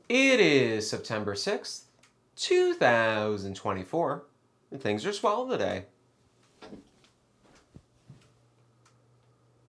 It is September 6th, 2024, and things are swell today.